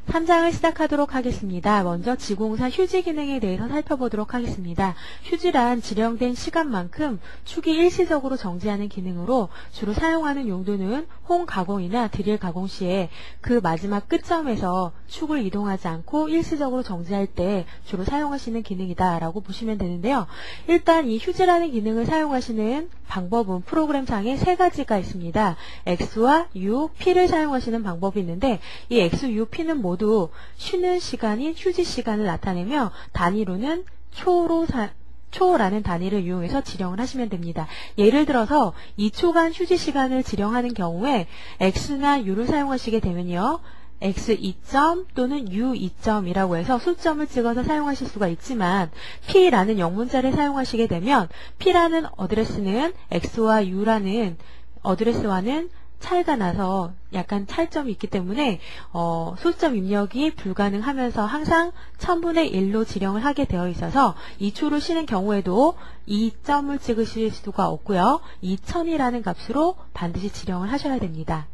3장을 시작하도록 하겠습니다. 먼저 지공사 휴지 기능에 대해서 살펴보도록 하겠습니다. 휴지란 지정된 시간만큼 축이 일시적으로 정지하는 기능으로 주로 사용하는 용도는 홍 가공이나 드릴 가공 시에 그 마지막 끝점에서 축을 이동하지 않고 일시적으로 정지할 때 주로 사용하시는 기능이다 라고 보시면 되는데요. 일단 이 휴지라는 기능을 사용하시는 방법은 프로그램상에 세 가지가 있습니다. X와 U, P를 사용하시는 방법이 있는데 이 X, U, P는 모두 쉬는 시간인 휴지 시간을 나타내며 단위로는 초라는 단위를 이용해서 지령을 하시면 됩니다. 예를 들어서 2초간 휴지 시간을 지령하는 경우에 X나 U를 사용하시게 되면요. X 2점 또는 U 2점이라고 해서 수점을 찍어서 사용하실 수가 있지만 P라는 영문자를 사용하시게 되면 P라는 어드레스는 X와 U라는 어드레스와는 차이가 나서 약간 차이점이 있기 때문에 소수점 입력이 불가능하면서 항상 1000분의 1로 지령을 하게 되어 있어서 2초를 쉬는 경우에도 2점을 찍으실 수가 없고요. 2000이라는 값으로 반드시 지령을 하셔야 됩니다.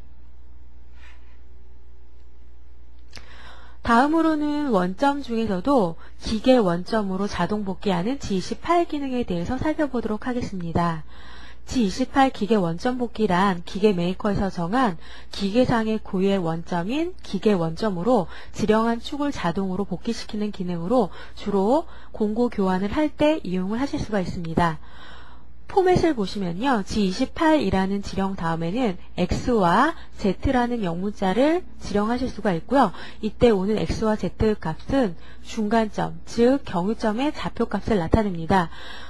다음으로는 원점 중에서도 기계 원점으로 자동 복귀하는 G28 기능에 대해서 살펴보도록 하겠습니다. G28 기계 원점 복귀란 기계 메이커에서 정한 기계상의 고유의 원점인 기계 원점으로 지령한 축을 자동으로 복귀시키는 기능으로 주로 공고 교환을 할 때 이용을 하실 수가 있습니다. 포맷을 보시면요. G28이라는 지령 다음에는 X와 Z라는 영문자를 지령하실 수가 있고요. 이때 오는 X와 Z 값은 중간점, 즉 경유점의 좌표값을 나타냅니다.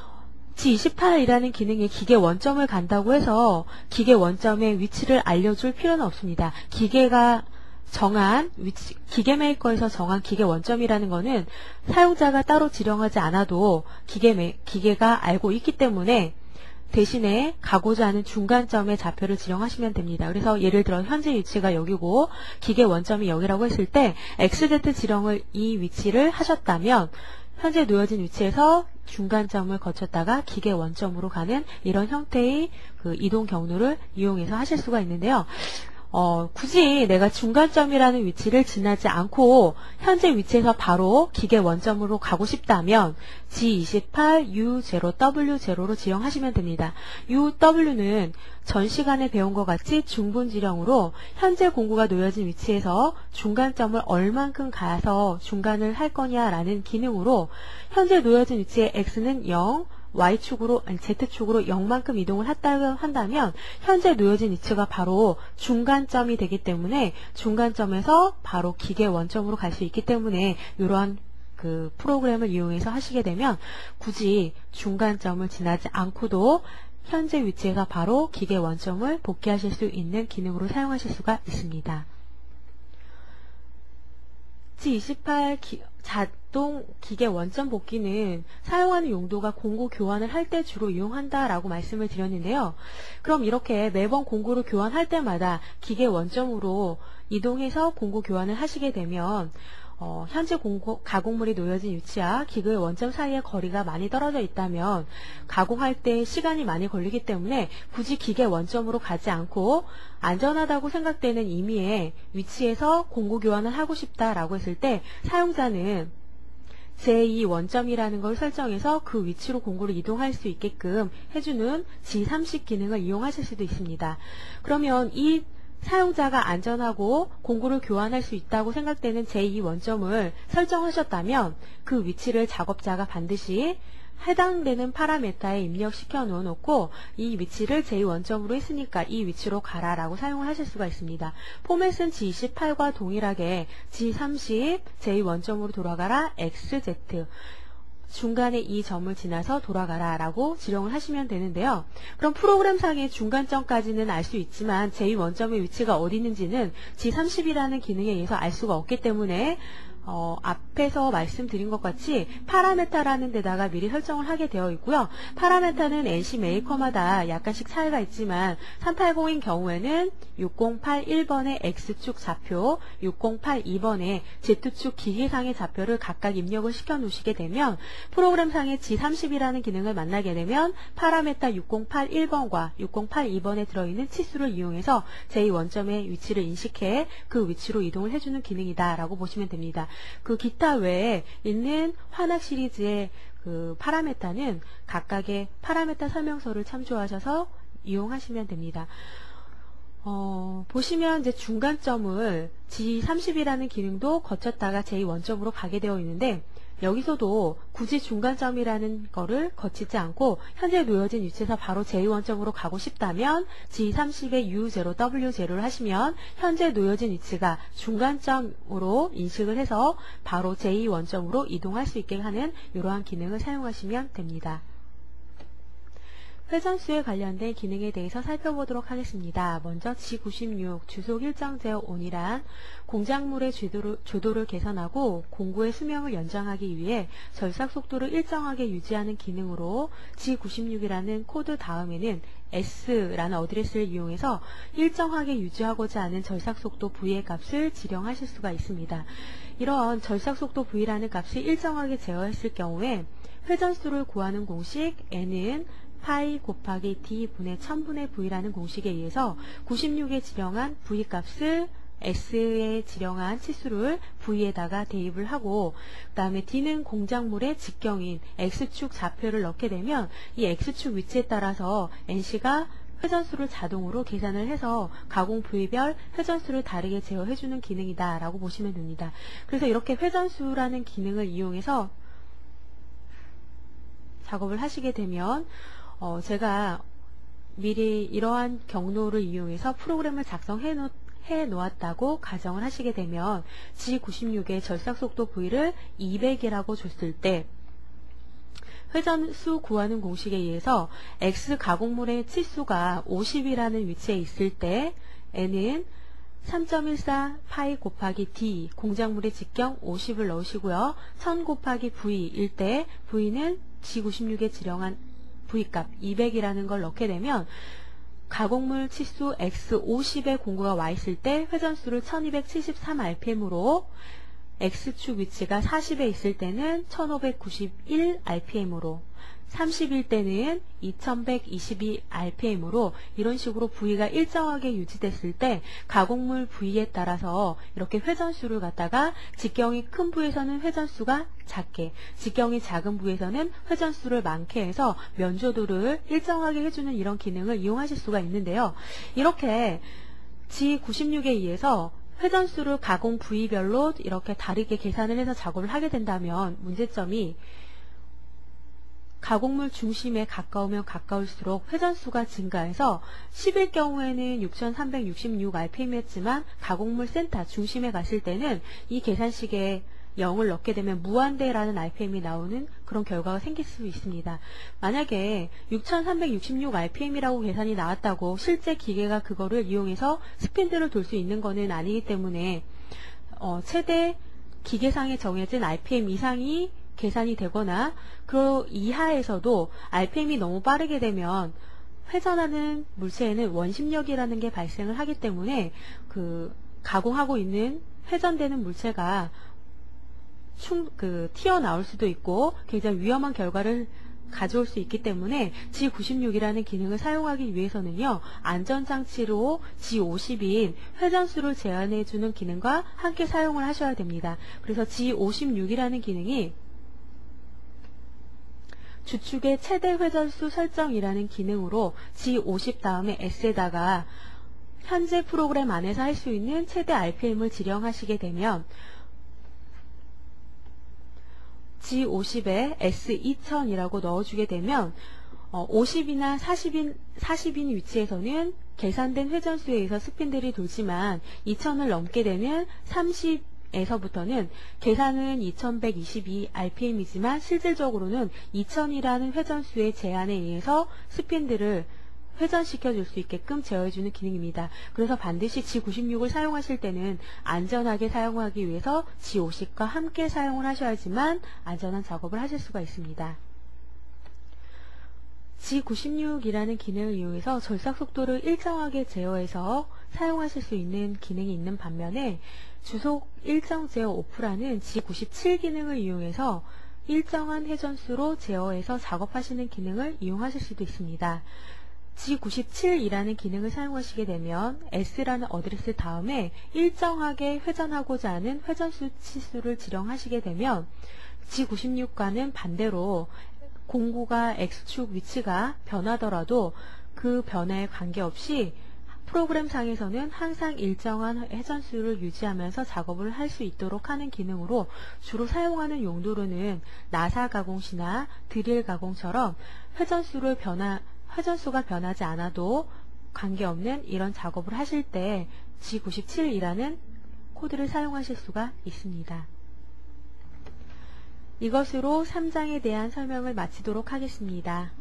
G28이라는 기능이 기계 원점을 간다고 해서 기계 원점의 위치를 알려줄 필요는 없습니다. 기계가 정한 기계 메이커에서 정한 기계 원점이라는 것은 사용자가 따로 지령하지 않아도 기계가 알고 있기 때문에 대신에 가고자 하는 중간점의 좌표를 지령하시면 됩니다. 그래서 예를 들어 현재 위치가 여기고 기계 원점이 여기라고 했을 때 XZ 지령을 이 위치를 하셨다면 현재 놓여진 위치에서 중간점을 거쳤다가 기계 원점으로 가는 이런 형태의 그 이동 경로를 이용해서 하실 수가 있는데요. 굳이 내가 중간점이라는 위치를 지나지 않고 현재 위치에서 바로 기계 원점으로 가고 싶다면 G28 U0 W0로 지령하시면 됩니다. UW는 전 시간에 배운 것 같이 중분 지령으로 현재 공구가 놓여진 위치에서 중간점을 얼만큼 가서 중간을 할 거냐라는 기능으로 현재 놓여진 위치에 X는 0, Y축으로, Z축으로 0만큼 이동을 한다면 현재 놓여진 위치가 바로 중간점이 되기 때문에 중간점에서 바로 기계 원점으로 갈 수 있기 때문에 이러한 그 프로그램을 이용해서 하시게 되면 굳이 중간점을 지나지 않고도 현재 위치에서 바로 기계 원점을 복귀하실 수 있는 기능으로 사용하실 수가 있습니다. G28 자동 기계 원점 복귀는 사용하는 용도가 공고 교환을 할 때 주로 이용한다라고 말씀을 드렸는데요. 그럼 이렇게 매번 공고를 교환할 때마다 기계 원점으로 이동해서 공고 교환을 하시게 되면 현재 가공물이 놓여진 위치와 기계 원점 사이의 거리가 많이 떨어져 있다면 가공할 때 시간이 많이 걸리기 때문에 굳이 기계 원점으로 가지 않고 안전하다고 생각되는 임의의 위치에서 공고 교환을 하고 싶다라고 했을 때 사용자는 제2 원점이라는 걸 설정해서 그 위치로 공고를 이동할 수 있게끔 해주는 G30 기능을 이용하실 수도 있습니다. 그러면 이 사용자가 안전하고 공구를 교환할 수 있다고 생각되는 제2 원점을 설정하셨다면 그 위치를 작업자가 반드시 해당되는 파라메타에 입력시켜 놓고 이 위치를 제2 원점으로 했으니까 이 위치로 가라 라고 사용을 하실 수가 있습니다. 포맷은 G28과 동일하게 G30 제2 원점으로 돌아가라 XZ 중간에 이 점을 지나서 돌아가라 라고 지령을 하시면 되는데요. 그럼 프로그램상의 중간점까지는 알 수 있지만 제2 원점의 위치가 어디 있는지는 G30이라는 기능에 의해서 알 수가 없기 때문에 앞에서 말씀드린 것 같이 파라메타라는 데다가 미리 설정을 하게 되어 있고요. 파라메타는 NC 메이커마다 약간씩 차이가 있지만 380인 경우에는 6081번의 X축 좌표, 6082번의 Z축 기계상의 좌표를 각각 입력을 시켜 놓으시게 되면 프로그램상의 G30이라는 기능을 만나게 되면 파라메타 6081번과 6082번에 들어있는 치수를 이용해서 제2원점의 위치를 인식해 그 위치로 이동을 해주는 기능이다 라고 보시면 됩니다. 그 기타 외에 있는 환학 시리즈의 그 파라메타는 각각의 파라메타 설명서를 참조하셔서 이용하시면 됩니다. 보시면 이제 중간점을 G30이라는 기능도 거쳤다가 제2원점으로 가게 되어 있는데 여기서도 굳이 중간점이라는 거를 거치지 않고 현재 놓여진 위치에서 바로 제2원점으로 가고 싶다면 G30의 U0, W0를 하시면 현재 놓여진 위치가 중간점으로 인식을 해서 바로 제2원점으로 이동할 수 있게 하는 이러한 기능을 사용하시면 됩니다. 회전수에 관련된 기능에 대해서 살펴보도록 하겠습니다. 먼저 G96 주속 일정 제어 온이란 공작물의 조도를 개선하고 공구의 수명을 연장하기 위해 절삭 속도를 일정하게 유지하는 기능으로 G96이라는 코드 다음에는 S라는 어드레스를 이용해서 일정하게 유지하고자 하는 절삭 속도 V의 값을 지령하실 수가 있습니다. 이런 절삭 속도 V라는 값이 일정하게 제어했을 경우에 회전수를 구하는 공식 N은 파이 곱하기 D분의 1000분의 V라는 공식에 의해서 96에 지령한 V 값을 S에 지령한 치수를 V에다가 대입을 하고 그 다음에 D는 공작물의 직경인 X축 좌표를 넣게 되면 이 X축 위치에 따라서 NC가 회전수를 자동으로 계산을 해서 가공 부위별 회전수를 다르게 제어해주는 기능이다 라고 보시면 됩니다. 그래서 이렇게 회전수라는 기능을 이용해서 작업을 하시게 되면 제가 미리 이러한 경로를 이용해서 프로그램을 작성해 놓았다고 가정을 하시게 되면 G96의 절삭속도 V를 200이라고 줬을 때 회전수 구하는 공식에 의해서 X 가공물의 치수가 50이라는 위치에 있을 때 N은 3.14 파이 곱하기 D 공작물의 직경 50을 넣으시고요. 1000 곱하기 V일 때 V는 G96에 지령한 V값 200이라는 걸 넣게 되면 가공물 치수 X50의 공구가 와 있을 때 회전수를 1273rpm으로 X축 위치가 40에 있을 때는 1591rpm으로 30일 때는 2122rpm으로 이런 식으로 V가 일정하게 유지됐을 때 가공물 V에 따라서 이렇게 회전수를 갖다가 직경이 큰 부에서는 회전수가 작게, 직경이 작은 부에서는 회전수를 많게 해서 면조도를 일정하게 해주는 이런 기능을 이용하실 수가 있는데요. 이렇게 G96에 의해서 회전수를 가공 부위별로 이렇게 다르게 계산을 해서 작업을 하게 된다면 문제점이 가공물 중심에 가까우면 가까울수록 회전수가 증가해서 10일 경우에는 6366rpm이었지만 가공물 센터 중심에 갔을 때는 이 계산식에 0을 넣게 되면 무한대라는 rpm이 나오는 그런 결과가 생길 수 있습니다. 만약에 6366rpm이라고 계산이 나왔다고 실제 기계가 그거를 이용해서 스핀들을 돌 수 있는 거는 아니기 때문에 최대 기계상에 정해진 rpm 이상이 계산이 되거나 그 이하에서도 rpm이 너무 빠르게 되면 회전하는 물체에는 원심력이라는 게 발생을 하기 때문에 그 가공하고 있는 회전되는 물체가 튀어나올 수도 있고 굉장히 위험한 결과를 가져올 수 있기 때문에 G96이라는 기능을 사용하기 위해서는요, 안전장치로 G50인 회전수를 제한해주는 기능과 함께 사용을 하셔야 됩니다. 그래서 G56이라는 기능이 주축의 최대 회전수 설정이라는 기능으로 G50 다음에 S에다가 현재 프로그램 안에서 할 수 있는 최대 RPM을 지령하시게 되면 G50에 S2000이라고 넣어주게 되면 50이나 40인 위치에서는 계산된 회전수에 의해서 스핀들이 돌지만 2000을 넘게 되면 30에서부터는 계산은 2122rpm이지만 실질적으로는 2000이라는 회전수의 제한에 의해서 스핀들을 회전시켜 줄 수 있게끔 제어해주는 기능입니다. 그래서 반드시 G96을 사용하실 때는 안전하게 사용하기 위해서 G50과 함께 사용을 하셔야지만 안전한 작업을 하실 수가 있습니다. G96이라는 기능을 이용해서 절삭 속도를 일정하게 제어해서 사용하실 수 있는 기능이 있는 반면에 주속 일정 제어 오프라는 G97 기능을 이용해서 일정한 회전수로 제어해서 작업하시는 기능을 이용하실 수도 있습니다. G97이라는 기능을 사용하시게 되면 S라는 어드레스 다음에 일정하게 회전하고자 하는 회전수 치수를 지정하시게 되면 G96과는 반대로 공구가 X축 위치가 변하더라도 그 변화에 관계없이 프로그램 상에서는 항상 일정한 회전수를 유지하면서 작업을 할 수 있도록 하는 기능으로 주로 사용하는 용도로는 나사 가공시나 드릴 가공처럼 회전수가 변하지 않아도 관계없는 이런 작업을 하실 때 G97이라는 코드를 사용하실 수가 있습니다. 이것으로 3장에 대한 설명을 마치도록 하겠습니다.